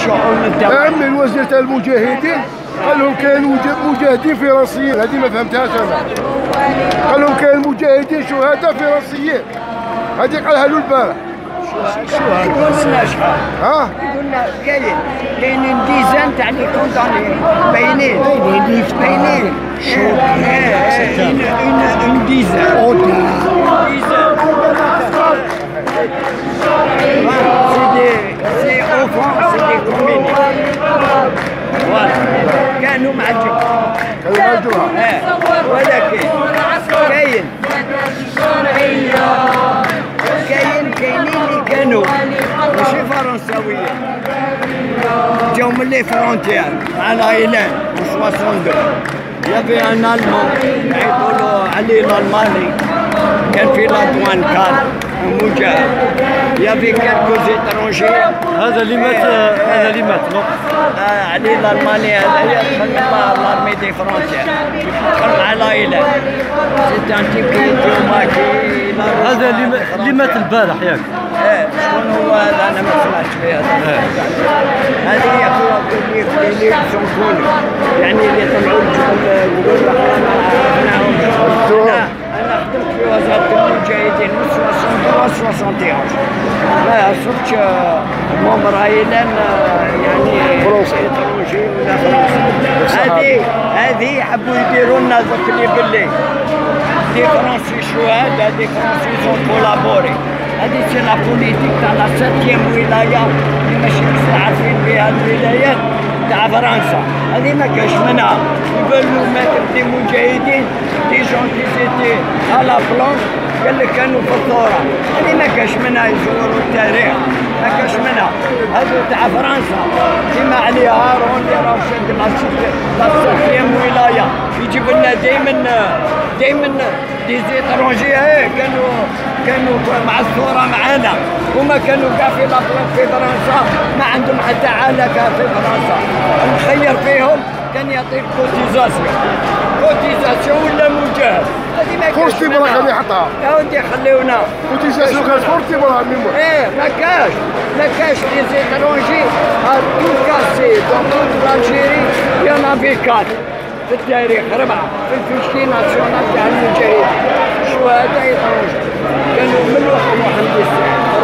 الشؤون الدولية. من الوزير تاع المجاهدين قال لهم كانوا مجاهدين فرنسيين، هذه ما فهمتهاش انا. قال لهم كان مجاهدين شهداء فرنسيين، هذه قالها له البارح. يقول لنا شحال؟ ها؟ يقول لنا كاينين ديزان تاع لي كونداني باينين باينين اون ديزان سي اوفون سي دي كوميني فوالا كانوا مع الجبهة ولكن كاينين اللي كانوا ماشي فرنساويين جاو من لي فرونتيير مع لايلان و 62 يافي ان المان يقولوا عليه الالماني كان في لادوان كان مجاهد يافي كالكو زيترونجي هذا اللي مات نو عليه الالماني هذايا دخل مع لارمي دي فرونتيير دخل مع لايلان سيت ان تيب كي يجيو ماكي هذا اللي مات البارح ياك؟ شكون هو هذا؟ انا ما سمعتش فيه هذه هي اللي يسمحوني يعني اللي طلعوا الجبل يقولوا انا خدمت في وزاره المجاهدين من 61 لا شفت ممبر ايلان يعني فرنسي ولا فرنسي هذه حبوا يديروا لنا ذاك اللي باللي دي فرنسي شهداء دي فرنسي زون كولابوري هذه سي لا بوليتيك تاع لا 7 ولايه اللي ماشي مستعرفين بها الولايات تاع فرنسا هذه ما كاش منها يبانوا ماتر دي مجاهدين دي جون كي سيتي على بلون قال لك كانوا في الثوره هذه ما كاش منها يزوروا التاريخ ما كاش منها هذو تاع فرنسا كيما علي هارون اللي راه شاد لا 7 ولايه يجيب لنا دائما دي زيترونجي كانوا مع الثوره معانا هما كانوا كاع في لابلاص في فرنسا ما عندهم حتى علاقه في فرنسا نخير فيهم كان يعطيك كوتيزاسيون ولا مجاهد هذه ما كاش كورتي برا كان يحطها يا ودي خليونا كوتيزاسيون كانت كورتي برا ميمو ما كاش لي زيترونجي تو كاسي دون توت لالجيري يان افي 4 في التاريخ 4 في الفيشي ناسيونال تاع المجاهدين شهداء يطروج كانوا من واحد